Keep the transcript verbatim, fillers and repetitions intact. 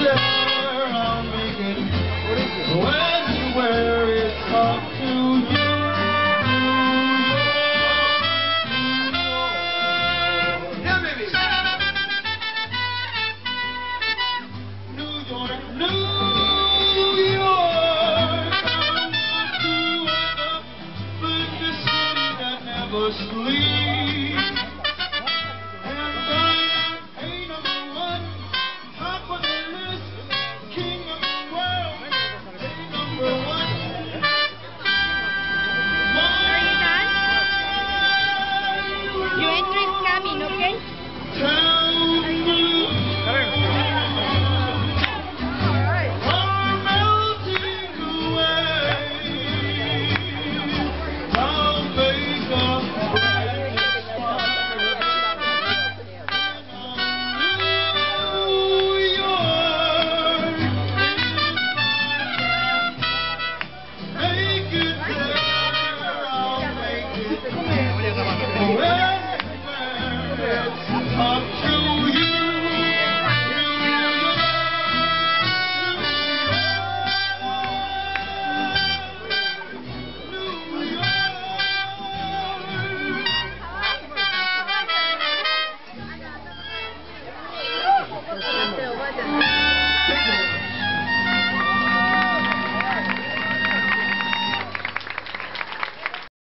there, I'll make it. Anywhere it's up to you. Yeah, baby. New York, New York, I want to wake up, but the city that never sleeps. Well,